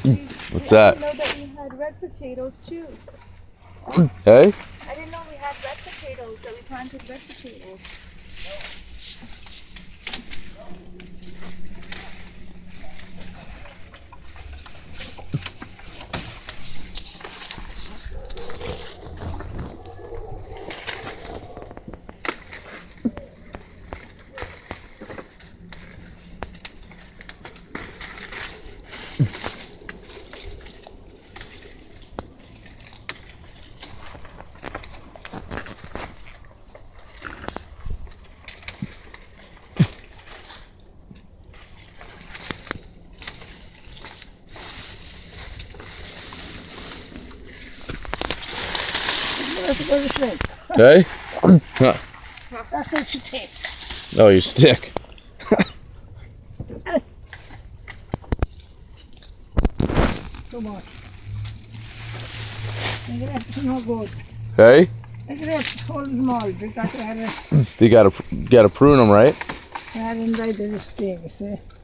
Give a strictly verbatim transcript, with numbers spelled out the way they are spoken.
What's that? I didn't know that we had red potatoes too. Hey? I didn't know we had red potatoes, that we planted red potatoes. Okay? That's what you take. Oh, your stick. Come on. Look at that, it's not good. Hey? Look at that, hold them all. You got to have it. You gotta, gotta prune them, right? I didn't like the sting, see?